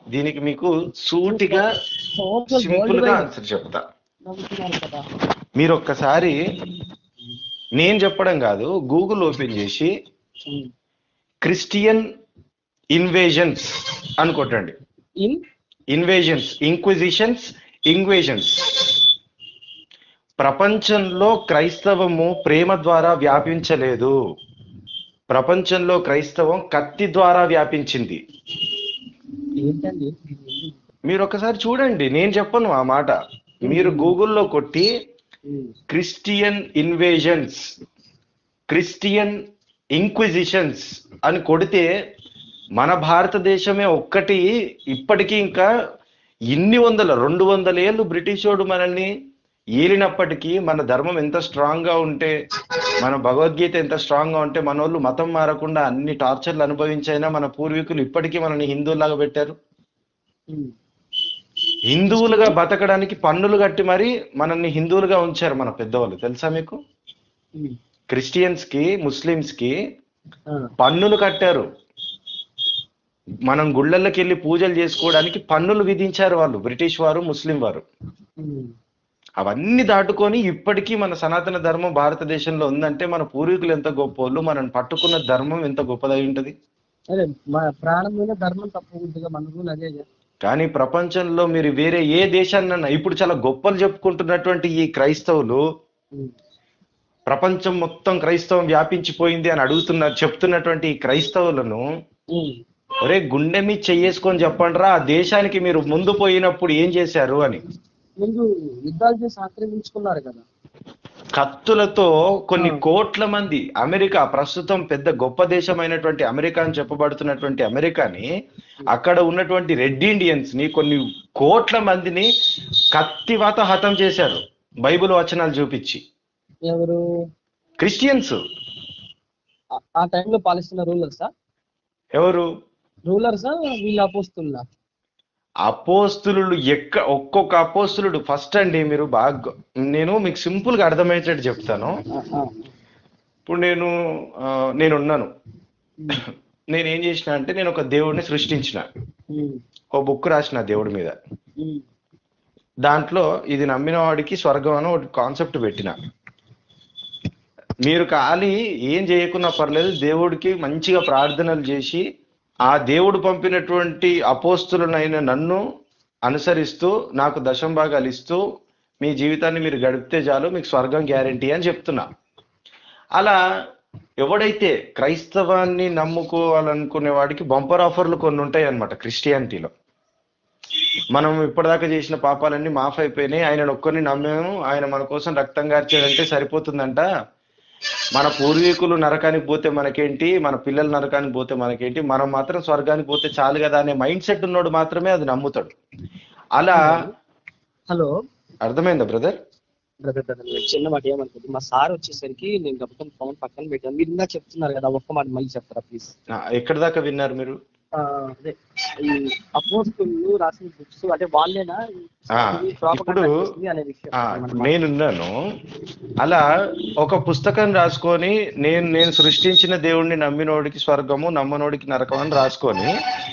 దీనికి మీకు సూటిగా సింపుల్ గా ఆన్సర్ చెప్తా. మీరు ఒక్కసారి నేను చెప్పడం కాదు, గూగుల్ ఓపెన్ చేసి క్రిస్టియన్ ఇన్వేజన్స్ అని కొట్టండి. Invasions, inquisitions. ప్రపంచంలో క్రైస్తవము ప్రేమ ద్వారా వ్యాపించలేదు. ప్రపంచంలో క్రైస్తవం కత్తి ద్వారా వ్యాపించింది. మీరు ఒకసారి చూడండి, నేను చెప్పను ఆ మాట. మీరు గూగుల్లో కొట్టి క్రిస్టియన్ ఇన్వేజన్స్, క్రిస్టియన్ ఇంక్విజిషన్స్ అని కొడితే మన భారతదేశమే ఒక్కటి ఇప్పటికీ ఇంకా ఇన్ని 200 ఏళ్ళు బ్రిటిష్ వాడు మనల్ని ఏలినప్పటికీ మన ధర్మం ఎంత స్ట్రాంగ్ గా ఉంటే, మన భగవద్గీత ఎంత స్ట్రాంగ్ గా ఉంటే, మన వాళ్ళు మతం మారకుండా అన్ని టార్చర్లు అనుభవించైనా మన పూర్వీకులు ఇప్పటికీ మనల్ని హిందువులాగా పెట్టారు. హిందువులుగా బతకడానికి పన్నులు కట్టి మరి మనల్ని హిందువులుగా ఉంచారు మన పెద్దవాళ్ళు, తెలుసా మీకు? క్రిస్టియన్స్ కి, ముస్లిమ్స్ కి పన్నులు కట్టారు. మనం గుళ్ళల్లోకి వెళ్ళి పూజలు చేసుకోవడానికి పన్నులు విధించారు వాళ్ళు, బ్రిటిష్ వారు, ముస్లిం వారు. అవన్నీ దాటుకొని ఇప్పటికీ మన సనాతన ధర్మం భారతదేశంలో ఉందంటే మన పూర్వీకులు ఎంత గొప్పోళ్ళు, మనం పట్టుకున్న ధర్మం ఎంత గొప్పదై ఉంటది. కానీ ప్రపంచంలో మీరు వేరే ఏ దేశాన్నన్నా, ఇప్పుడు చాలా గొప్పలు చెప్పుకుంటున్నటువంటి ఈ క్రైస్తవులు, ప్రపంచం మొత్తం క్రైస్తవం వ్యాపించిపోయింది అని చెప్తున్నటువంటి ఈ క్రైస్తవులను, ఒరే గుండె మీద చెయ్యేసుకొని చెప్పండి రా, ఆ దేశానికి మీరు ముందు పోయినప్పుడు ఏం చేశారు అని. ముందు యుద్ధాలు చేసి ఆక్రమించుకున్నారు కదా కత్తులతో. కొన్ని కోట్ల మంది, అమెరికా ప్రస్తుతం పెద్ద గొప్ప దేశమైనటువంటి అమెరికా అని చెప్పబడుతున్నటువంటి అమెరికాని, అక్కడ ఉన్నటువంటి రెడ్ ఇండియన్స్ ని, కొన్ని కోట్ల మందిని కత్తివాత హతం చేశారు బైబిల్ వచనాలు చూపించి. ఎవరు? క్రిస్టియన్స్. ఆ టైంలో పాలిస్తున్న రూలర్సా? ఎవరు రూలర్సా వీళ్ళ అపోస్తులా? అపోస్తులు ఒక్కొక్క అపోస్తులుడు ఫస్ట్ అండి. మీరు బాగా, నేను మీకు సింపుల్ గా అర్థమయ్యేటట్టు చెప్తాను. ఇప్పుడు నేనున్నాను, నేనేం చేసిన అంటే, నేను ఒక దేవుడిని సృష్టించిన, ఓ బుక్ రాసిన దేవుడి మీద. దాంట్లో ఇది నమ్మిన వాడికి స్వర్గం అని ఒక కాన్సెప్ట్ పెట్టిన. మీరు ఖాళీ ఏం చేయకున్నా పర్లేదు, దేవుడికి మంచిగా ప్రార్థనలు చేసి ఆ దేవుడు పంపినటువంటి అపోస్తులనైన నన్ను అనుసరిస్తూ నాకు దశంభాగాలు ఇస్తూ మీ జీవితాన్ని మీరు గడిపితే చాలు, మీకు స్వర్గం గ్యారంటీ అని చెప్తున్నా. అలా ఎవడైతే క్రైస్తవాన్ని నమ్ముకోవాలనుకునే వాడికి బంపర్ ఆఫర్లు కొన్ని ఉంటాయి అన్నమాట క్రిస్టియానిటీలో. మనం ఇప్పటిదాకా చేసిన పాపాలన్నీ మాఫ్ అయిపోయినాయి, ఆయన ఒక్కరిని నమ్మాము, ఆయన మన కోసం రక్తం గార్చాడంటే సరిపోతుందంట, మన పూర్వీకులు నరకానికి పోతే మనకేంటి, మన పిల్లలు నరకానికి పోతే మనకేంటి, మనం మాత్రం స్వర్గానికి పోతే చాలు కదా అనే మైండ్ సెట్ ఉన్నోడు మాత్రమే అది నమ్ముతాడు. అలా. హలో, అర్థమైందా బ్రదర్? చిన్న మాట ఏమనుకోండి, మా సార్ వచ్చేసరికి నేను గబుతం ఫోన్ పక్కన పెట్టాను. మీరు ఇందా చెప్తున్నారు కదా, ఒక్క మాట మళ్ళీ చెప్తారా ప్లీజ్? ఎక్కడి దాకా విన్నారు మీరు? అదే ఈ అపోస్తులు రాసిన బుక్స్ అంటే వాళ్ళేనా? ఇప్పుడు నేనున్నాను, అలా ఒక పుస్తకం రాసుకొని నేను సృష్టించిన దేవుణ్ణి నమ్మినోడికి స్వర్గము, నమ్మనోడికి నరకం అని రాసుకొని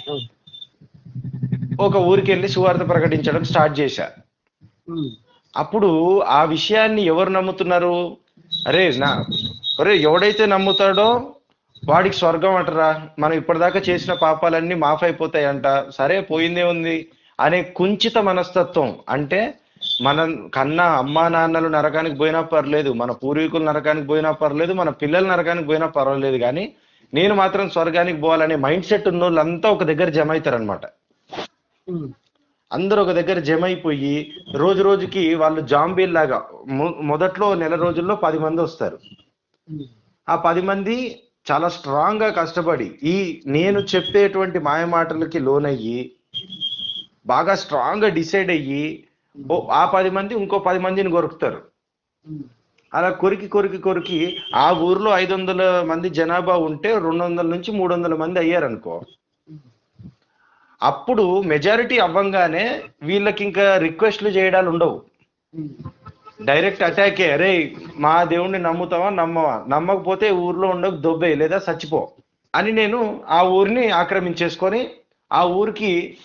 ఒక ఊరికి వెళ్ళి సువార్త ప్రకటించడం స్టార్ట్ చేశా. అప్పుడు ఆ విషయాన్ని ఎవరు నమ్ముతున్నారు? అరే ఎవడైతే నమ్ముతాడో వాడికి స్వర్గం అంటరా, మనం ఇప్పటిదాకా చేసిన పాపాలన్నీ మాఫ్ అయిపోతాయంట, సరే పోయిందే ఉంది అనే కుంచిత మనస్తత్వం. అంటే మన కన్నా అమ్మా నాన్నలు నరకానికి పోయినా పర్లేదు, మన పూర్వీకులు నరకానికి పోయినా పర్లేదు, మన పిల్లలు నరకానికి పోయినా పర్వాలేదు, కానీ నేను మాత్రం స్వర్గానికి పోవాలనే మైండ్ సెట్ ఉన్న వాళ్ళంతా ఒక దగ్గర జమ అవుతారనమాట. అందరూ ఒక దగ్గర జమ అయిపోయి రోజు రోజుకి వాళ్ళు జాంబీల్ లాగా, మొదట్లో నెల రోజుల్లో 10 మంది వస్తారు. ఆ 10 మంది చాలా స్ట్రాంగ్ గా కష్టపడి ఈ నేను చెప్పేటువంటి మాయమాటలకి లోనయ్యి బాగా స్ట్రాంగ్ గా డిసైడ్ అయ్యి ఆ 10 మంది ఇంకో 10 మందిని కొరుకుతారు. అలా కొరికి ఆ ఊర్లో 500 మంది జనాభా ఉంటే 200 నుంచి 300 మంది అయ్యారనుకో. అప్పుడు మెజారిటీ అవ్వంగానే వీళ్ళకి ఇంకా రిక్వెస్ట్లు చేయడాలు ఉండవు, డైరెక్ట్ అటాకే. అరే మా దేవుణ్ణి నమ్ముతావా, నమ్మవా, నమ్మకపోతే ఊర్లో ఉండకు, దొబ్బే లేదా చచ్చిపో అని నేను ఆ ఊరిని ఆక్రమించేసుకొని ఆ ఊరికి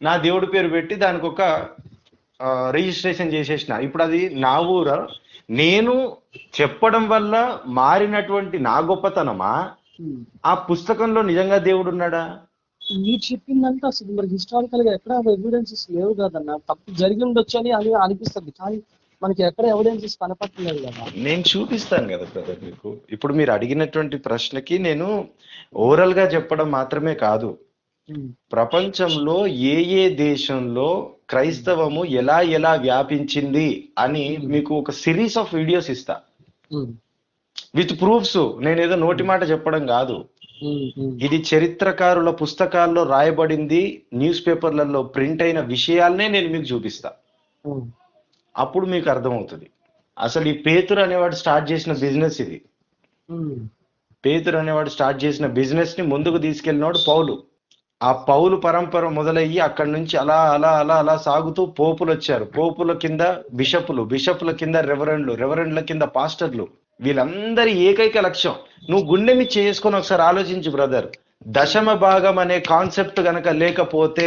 నా దేవుడి పేరు పెట్టి దానికి ఒక రిజిస్ట్రేషన్ చేసేసిన. ఇప్పుడు అది నా ఊరు, నేను చెప్పడం వల్ల మారినటువంటి నా గొప్పతనమా, ఆ పుస్తకంలో నిజంగా దేవుడు ఉన్నాడా? మీరు చెప్పిందంటే అసలు మరి హిస్టారికల్ గా ఎక్కడ ఎవిడెన్సెస్ లేవు కదన్న. తప్పు జరిగి ఉండొచ్చు అని అనిపిస్తుంది, కానీ మనకి ఎక్కడ ఎవిడెన్సెస్ కనపడలేదు కదా. నేను చూపిస్తాను కదా బ్రదర్ మీకు. ఇప్పుడు మీరు అడిగినటువంటి ప్రశ్నకి నేను ఓరల్ గా చెప్పడం మాత్రమే కాదు, ప్రపంచంలో ఏ ఏ దేశంలో క్రైస్తవము ఎలా ఎలా వ్యాపించింది అని మీకు ఒక సిరీస్ ఆఫ్ వీడియోస్ ఇస్తా విత్ ప్రూఫ్స్. నేను ఏదో నోటి మాట చెప్పడం కాదు, ఇది చరిత్రకారుల పుస్తకాల్లో రాయబడింది, న్యూస్ పేపర్లలో ప్రింట్ అయిన విషయాలనే నేను మీకు చూపిస్తా. అప్పుడు మీకు అర్థమవుతుంది అసలు ఈ పేతురు అనేవాడు స్టార్ట్ చేసిన బిజినెస్ ఇది. పేతురు అనేవాడు స్టార్ట్ చేసిన బిజినెస్ ని ముందుకు తీసుకెళ్ళినవాడు పౌలు. ఆ పౌలు పరంపర మొదలయ్యి అక్కడి నుంచి అలా అలా అలా అలా సాగుతూ పోపులు వచ్చారు, పోపుల కింద బిషపులు, బిషపుల కింద రెవరెండ్లు, రెవరెండ్ల కింద పాస్టర్లు. వీళ్ళందరి ఏకైక లక్ష్యం, నువ్వు గుండె మీద చేసుకొని ఒకసారి ఆలోచించు బ్రదర్, దశమ భాగం అనే కాన్సెప్ట్ గనక లేకపోతే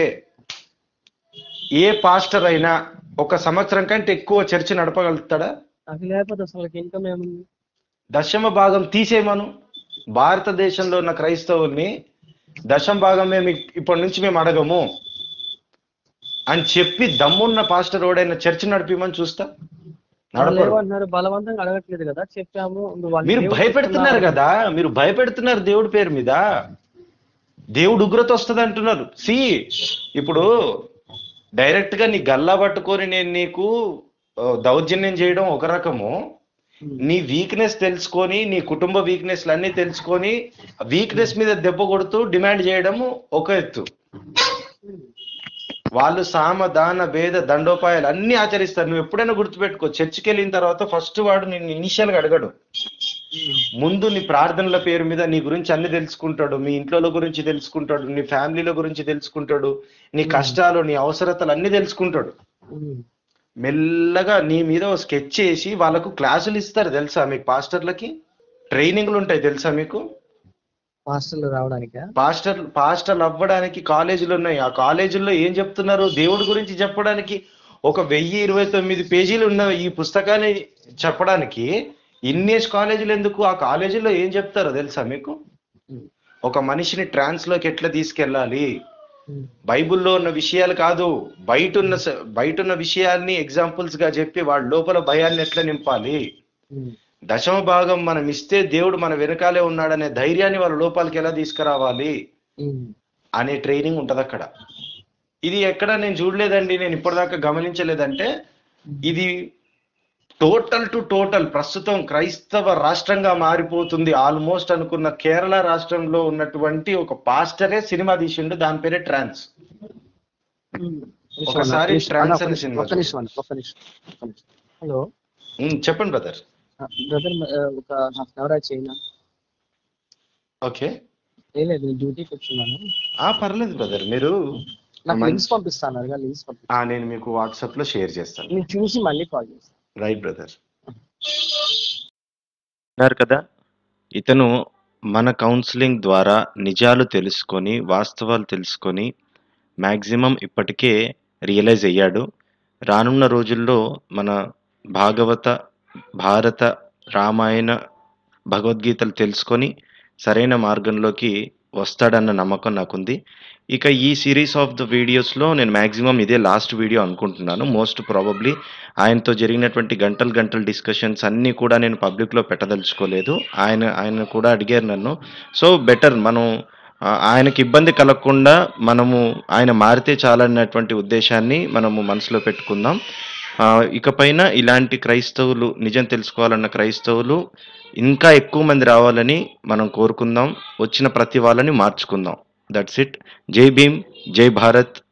ఏ పాస్టర్ అయినా ఒక సంవత్సరం కంటే ఎక్కువ చర్చ నడపగలుగుతాడా? లేకపోతే అసలు ఇన్కమ్ ఏముంది? దశమ భాగం తీసేయమను. భారతదేశంలో ఉన్న క్రైస్తవుల్ని దశమ భాగం మేము ఇప్పటి నుంచి మేము అడగము అని చెప్పి దమ్మున్న పాస్టర్ ఓడైనా చర్చ నడిపిమని చూస్తా. నడపరు. బలవంతంగా అడగట్లేదు కదా, చెప్పాము. మీరు భయపెడుతున్నారు కదా, మీరు భయపెడుతున్నారు దేవుడి పేరు మీద. దేవుడు ఉగ్రత వస్తుంది అంటున్నారు. ఇప్పుడు డైరెక్ట్ గా నీ గల్లా పట్టుకొని నేను నీకు దౌర్జన్యం చేయడం ఒక రకము, నీ వీక్నెస్ తెలుసుకొని, నీ కుటుంబ వీక్నెస్ అన్ని తెలుసుకొని వీక్నెస్ మీద దెబ్బ కొడుతూ డిమాండ్ చేయడము ఒక ఎత్తు. వాళ్ళు సామ దాన భేద దండోపాయాలు అన్ని ఆచరిస్తారు. నువ్వు ఎప్పుడైనా గుర్తుపెట్టుకో, చర్చికి వెళ్ళిన తర్వాత ఫస్ట్ వాడు నేను ఇనిషియల్ గా అడగడు, ముందు నీ ప్రార్థనల పేరు మీద నీ గురించి అన్ని తెలుసుకుంటాడు, మీ ఇంట్లో గురించి తెలుసుకుంటాడు, నీ ఫ్యామిలీల గురించి తెలుసుకుంటాడు, నీ కష్టాలు నీ అవసరతలు అన్ని తెలుసుకుంటాడు. మెల్లగా నీ మీద ఒక స్కెచ్ చేసి వాళ్ళకు క్లాసులు ఇస్తారు తెలుసా మీకు, పాస్టర్లకి ట్రైనింగ్లు ఉంటాయి తెలుసా మీకు. పాస్టర్లు రావడానికి, పాస్టర్లు అవ్వడానికి కాలేజీలు ఉన్నాయి. ఆ కాలేజీల్లో ఏం చెప్తున్నారు, దేవుడి గురించి చెప్పడానికి 1029 పేజీలు ఉన్న ఈ పుస్తకాన్ని చెప్పడానికి ఇన్నేసి కాలేజీలు ఎందుకు? ఆ కాలేజీలో ఏం చెప్తారో తెలుసా మీకు? ఒక మనిషిని ట్రాన్స్ లోకి ఎట్లా తీసుకెళ్ళాలి, బైబుల్లో ఉన్న విషయాలు కాదు, బయట ఉన్న విషయాల్ని ఎగ్జాంపుల్స్ గా చెప్పి వాడి లోపల భయాన్ని ఎట్లా నింపాలి, దశమ భాగం మనం ఇస్తే దేవుడు మన వెనకాలే ఉన్నాడనే ధైర్యాన్ని వాళ్ళ లోపాలకి ఎలా తీసుకురావాలి అనే ట్రైనింగ్ ఉంటది అక్కడ. ఇది ఎక్కడ నేను చూడలేదండి, నేను ఇప్పటిదాకా గమనించలేదంటే ఇది టోటల్ టు టోటల్ ప్రస్తుతం క్రైస్తవ రాష్ట్రంగా మారిపోతుంది ఆల్మోస్ట్ అనుకున్న కేరళ రాష్ట్రంలో ఉన్నటువంటి ఒక పాస్టరే సినిమా తీసిండు, దాని పేరే ట్రాన్స్. ఒకసారి ట్రాన్స్ అనే సినిమా. హలో చెప్పండి బ్రదర్. ఒక హాఫ్ అన్ అవర్ చేయనా? ఓకే, లేదు డ్యూటీకి వచ్చున్నాను. పర్లేదు బ్రదర్, మీరు నాకు లింక్స్ పంపిస్తాను. నేను మీకు వాట్సాప్ లో షేర్ చేస్తాను, నేను చూసి మళ్ళీ కాల్ చేస్తాను. Right brother. అన్నారు కదా, ఇతను మన కౌన్సిలింగ్ ద్వారా నిజాలు తెలుసుకొని, వాస్తవాలు తెలుసుకొని మ్యాక్సిమం ఇప్పటికే రియలైజ్ అయ్యాడు. రానున్న రోజుల్లో మన భారత రామాయణ భగవద్గీతలు తెలుసుకొని సరైన మార్గంలోకి వస్తాడన్న నమ్మకం నాకుంది. ఇక ఈ సిరీస్ ఆఫ్ ద వీడియోస్లో నేను మ్యాక్సిమం ఇదే లాస్ట్ వీడియో అనుకుంటున్నాను. మోస్ట్ ప్రాబబ్లీ ఆయనతో జరిగినటువంటి గంటల డిస్కషన్స్ అన్నీ కూడా నేను పబ్లిక్లో పెట్టదలుచుకోలేదు. ఆయన కూడా అడిగారు నన్ను. సో బెటర్ మనం ఆయనకి ఇబ్బంది కలగకుండా మనము ఆయన మారితే చాలన్నటువంటి ఉద్దేశాన్ని మనము మనసులో పెట్టుకుందాం. ఇకపైన ఇలాంటి క్రైస్తవులు, నిజం తెలుసుకోవాలన్న క్రైస్తవులు ఇంకా ఎక్కువ మంది రావాలని మనం కోరుకుందాం. వచ్చిన ప్రతి వాళ్ళని మార్చుకుందాం. That's it. జై భీమ్, జై భారత్.